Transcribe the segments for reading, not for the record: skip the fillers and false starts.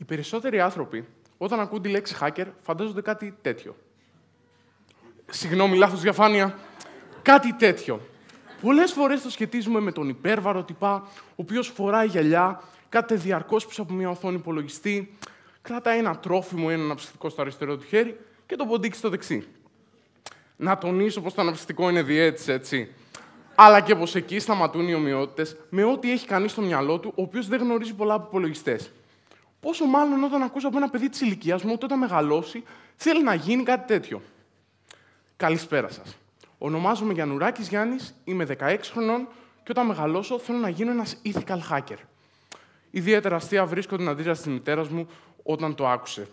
περισσότεροι άνθρωποι, όταν ακούν τη λέξη hacker, φαντάζονται κάτι τέτοιο. Συγγνώμη, λάθος διαφάνεια. Κάτι τέτοιο. Πολλές φορές το σχετίζουμε με τον υπέρβαρο τυπά, ο οποίος φοράει γυαλιά, κάθεται διαρκώς πίσω από μια οθόνη υπολογιστή, κρατάει ένα τρόφιμο ή ένα αναψυκτικό στο αριστερό του χέρι και το ποντίκι στο δεξί. Να τονίσω πως το αναψυκτικό είναι διέτης, έτσι. Αλλά και πως εκεί σταματούν οι ομοιότητες με ό,τι έχει κανείς στο μυαλό του, ο οποίος δεν γνωρίζει πολλά από υπολογιστές. Πόσο μάλλον όταν ακούσω από ένα παιδί της ηλικίας μου ότι όταν μεγαλώσει θέλει να γίνει κάτι τέτοιο. Καλησπέρα σας. Ονομάζομαι Giannourakis Γιάννης, είμαι 16 χρονών και όταν μεγαλώσω θέλω να γίνω ένας ethical hacker. Ιδιαίτερα αστεία βρίσκω την αντίδραση της μητέρας μου όταν το άκουσε.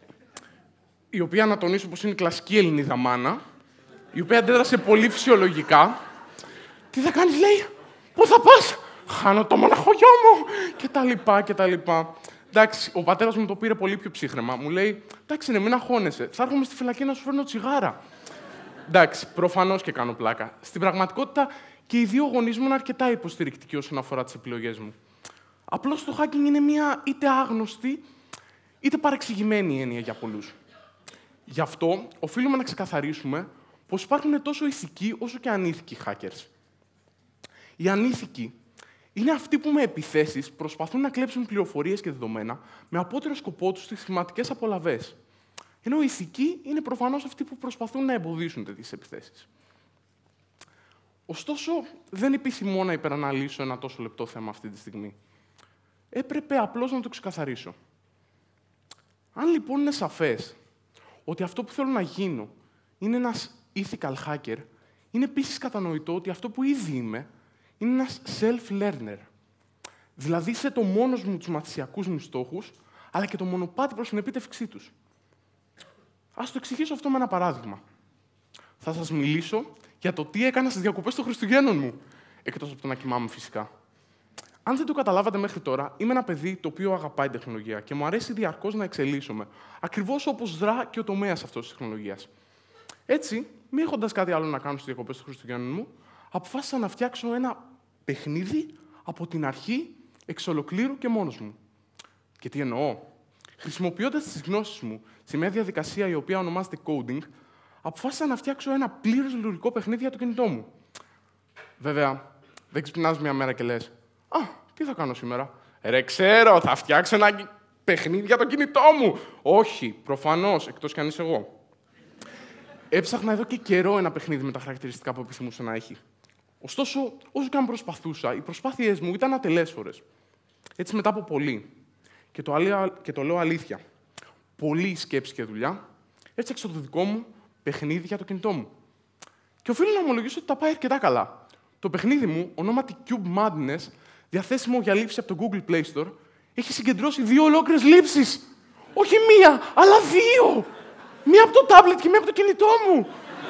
Η οποία, να τονίσω πως είναι η κλασική Ελληνίδα μάνα, η οποία αντέδρασε πολύ φυσιολογικά. Τι θα κάνεις, λέει, πού θα πας, χάνω το μοναχογιό μου, κτλ. Εντάξει, ο πατέρας μου το πήρε πολύ πιο ψύχρεμα. Μου λέει, εντάξει, μην αγχώνεσαι, θα έρχομαι στη φυλακή να σου φέρνω τσιγάρα. Εντάξει, προφανώς και κάνω πλάκα. Στην πραγματικότητα και οι δύο γονείς μου είναι αρκετά υποστηρικτικοί όσον αφορά τις επιλογές μου. Απλώς το hacking είναι μια είτε άγνωστη, είτε παρεξηγημένη έννοια για πολλούς. Γι' αυτό οφείλουμε να ξεκαθαρίσουμε πως υπάρχουν τόσο ηθικοί όσο και ανήθικοι hackers. Οι ανήθικοι είναι αυτοί που με επιθέσεις προσπαθούν να κλέψουν πληροφορίες και δεδομένα με απότερο σκοπό τους τις χρηματικές απολαβές. Ενώ οι ηθικοί είναι προφανώς αυτοί που προσπαθούν να εμποδίσουν τέτοιες επιθέσεις. Ωστόσο, δεν επιθυμώ να υπεραναλύσω ένα τόσο λεπτό θέμα αυτή τη στιγμή. Έπρεπε απλώς να το ξεκαθαρίσω. Αν λοιπόν είναι σαφές ότι αυτό που θέλω να γίνω είναι ένας ethical hacker, είναι επίσης κατανοητό ότι αυτό που ήδη είμαι είναι ένας self-learner. Δηλαδή, θέτω μόνος μου τους μαθησιακούς μου στόχους, αλλά και το μονοπάτι προς την επίτευξή τους. Ας το εξηγήσω αυτό με ένα παράδειγμα. Θα σας μιλήσω για το τι έκανα στις διακοπές των Χριστουγέννων μου, εκτός από το να κοιμάμαι φυσικά. Αν δεν το καταλάβατε μέχρι τώρα, είμαι ένα παιδί το οποίο αγαπάει τεχνολογία και μου αρέσει διαρκώς να εξελίσσομαι, ακριβώς όπως δρά και ο τομέας αυτός της τεχνολογίας. Έτσι, μη έχοντας κάτι άλλο να κάνω στις διακοπές των Χριστουγέννων μου, αποφάσισα να φτιάξω ένα παιχνίδι από την αρχή, εξ ολοκλήρου και μόνος μου. Και τι εννοώ? Χρησιμοποιώντας τις γνώσεις μου σε μια διαδικασία η οποία ονομάζεται coding, αποφάσισα να φτιάξω ένα πλήρως λειτουργικό παιχνίδι για το κινητό μου. Βέβαια, δεν ξυπνάς μια μέρα και λες, «Α, τι θα κάνω σήμερα?» «Ρε, ξέρω, θα φτιάξω ένα παιχνίδι για το κινητό μου!» «Όχι, προφανώς, εκτός κι αν είσαι εγώ». Έψαχνα εδώ και καιρό ένα παιχνίδι με τα χαρακτηριστικά που επιθυμούσα να έχει. Ωστόσο, όσο και αν προσπαθούσα, οι προσπάθειές μου ήταν ατελέσφορες. Έτσι, μετά από πολύ, και το λέω αλήθεια, πολλή σκέψη και δουλειά, έφτιαξα το δικό μου παιχνίδι για το κινητό μου. Και οφείλω να ομολογήσω ότι τα πάει αρκετά καλά. Το παιχνίδι μου, ονόματι Cube Madness, διαθέσιμο για λήψη από το Google Play Store, έχει συγκεντρώσει 2 ολόκληρες λήψεις. Όχι μία, αλλά 2! Μία από το τάμπλετ και μία από το κινητό μου.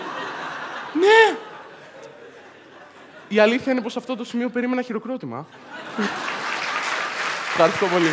Ναι. Η αλήθεια είναι πως σε αυτό το σημείο περίμενα χειροκρότημα. Ευχαριστώ πολύ.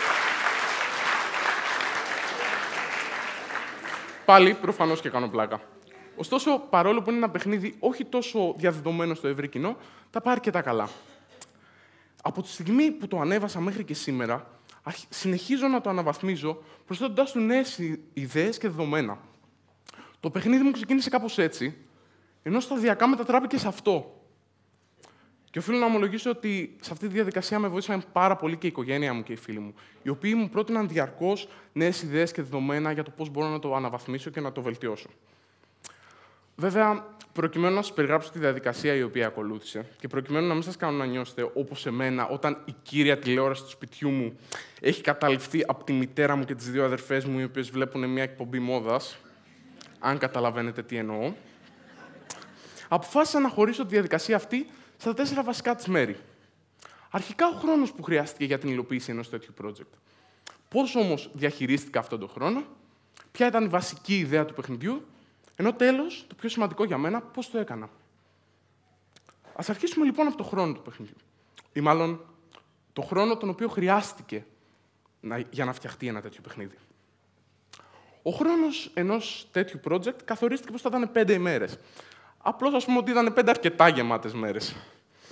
Πάλι, προφανώς και κάνω πλάκα. Ωστόσο, παρόλο που είναι ένα παιχνίδι όχι τόσο διαδεδομένο στο ευρύ κοινό, τα πάει αρκετά καλά. Από τη στιγμή που το ανέβασα μέχρι και σήμερα, συνεχίζω να το αναβαθμίζω, προσθέτοντας του νέες ιδέες και δεδομένα. Το παιχνίδι μου ξεκίνησε κάπως έτσι, ενώ σταδιακά μετατράπηκε σε αυτό. Και οφείλω να ομολογήσω ότι σε αυτή τη διαδικασία με βοήθησαν πάρα πολύ και η οικογένεια μου και οι φίλοι μου, οι οποίοι μου πρότειναν διαρκώς νέες ιδέες και δεδομένα για το πώς μπορώ να το αναβαθμίσω και να το βελτιώσω. Βέβαια, προκειμένου να σας περιγράψω τη διαδικασία η οποία ακολούθησε και προκειμένου να μην σας κάνω να νιώσετε όπως εμένα όταν η κύρια τηλεόραση του σπιτιού μου έχει καταληφθεί από τη μητέρα μου και τις 2 αδερφές μου, οι οποίες βλέπουν μια εκπομπή μόδας, αν καταλαβαίνετε τι εννοώ, αποφάσισα να χωρίσω τη διαδικασία αυτή στα 4 βασικά της μέρη. Αρχικά, ο χρόνος που χρειάστηκε για την υλοποίηση ενός τέτοιου project. Πώς όμως διαχειρίστηκα αυτόν τον χρόνο, ποια ήταν η βασική ιδέα του παιχνιδιού, ενώ τέλος, το πιο σημαντικό για μένα, πώς το έκανα. Ας αρχίσουμε λοιπόν από το χρόνο του παιχνιδιού. Ή μάλλον, το χρόνο τον οποίο χρειάστηκε για να φτιαχτεί ένα τέτοιο παιχνίδι. Ο χρόνος ενός τέτοιου project καθορίστηκε πως θα ήταν 5 ημέρες. Απλώς, ας πούμε ότι ήταν 5 αρκετά γεμάτες μέρες.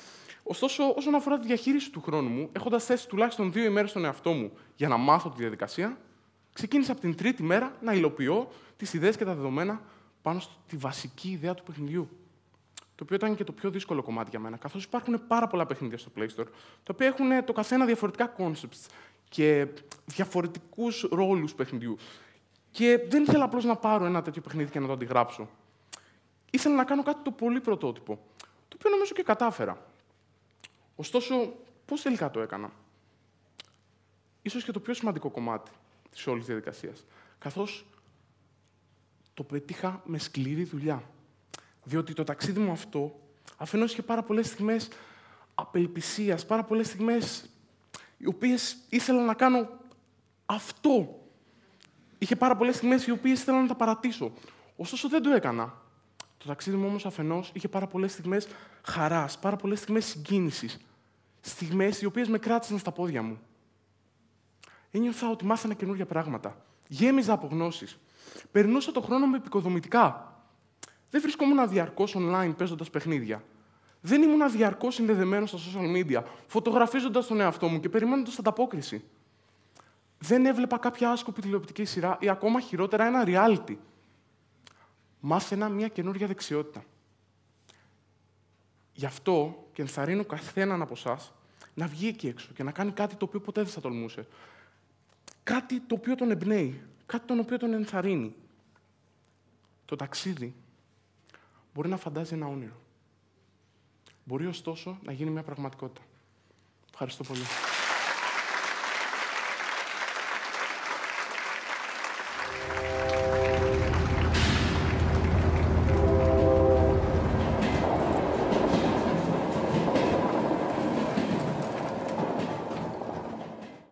Ωστόσο, όσον αφορά τη διαχείριση του χρόνου μου, έχοντας θέσει τουλάχιστον 2 ημέρες στον εαυτό μου για να μάθω τη διαδικασία, ξεκίνησα από την τρίτη μέρα να υλοποιώ τις ιδέες και τα δεδομένα πάνω στη βασική ιδέα του παιχνιδιού. Το οποίο ήταν και το πιο δύσκολο κομμάτι για μένα, καθώς υπάρχουν πάρα πολλά παιχνίδια στο Play Store, τα οποία έχουν το καθένα διαφορετικά concepts και διαφορετικούς ρόλους παιχνιδιού. Και δεν ήθελα απλώς να πάρω ένα τέτοιο παιχνίδι και να το αντιγράψω. Ήθελα να κάνω κάτι το πολύ πρωτότυπο, το οποίο νομίζω και κατάφερα. Ωστόσο, πώς τελικά το έκανα? Ίσως και το πιο σημαντικό κομμάτι της όλης διαδικασίας, καθώς το πετύχα με σκληρή δουλειά. Διότι το ταξίδι μου αυτό αφενός είχε πάρα πολλές στιγμές απελπισίας, πάρα πολλές στιγμές οι οποίες ήθελα να κάνω αυτό. Είχε πάρα πολλές στιγμές οι οποίες ήθελα να τα παρατήσω. Ωστόσο δεν το έκανα. Το ταξίδι μου όμως αφενός είχε πάρα πολλές στιγμές χαράς, πάρα πολλές στιγμές συγκίνησης. Στιγμές οι οποίες με κράτησαν στα πόδια μου. Ένιωθα ότι μάθανα καινούργια πράγματα. Γέμιζα από γνώσεις. Περνούσα το χρόνο μου επικοδομητικά. Δεν βρισκόμουν διαρκώς online παίζοντας παιχνίδια. Δεν ήμουν διαρκώς συνδεδεμένος στα social media, φωτογραφίζοντας τον εαυτό μου και περιμένοντας ανταπόκριση. Δεν έβλεπα κάποια άσκοπη τηλεοπτική σειρά ή ακόμα χειρότερα ένα reality. Μάθαινα μια καινούργια δεξιότητα. Γι' αυτό και ενθαρρύνω καθέναν από εσάς να βγει εκεί έξω και να κάνει κάτι το οποίο ποτέ δεν θα τολμούσε. Κάτι το οποίο τον εμπνέει, κάτι το οποίο τον ενθαρρύνει. Το ταξίδι μπορεί να φαντάζει ένα όνειρο. Μπορεί ωστόσο να γίνει μια πραγματικότητα. Ευχαριστώ πολύ.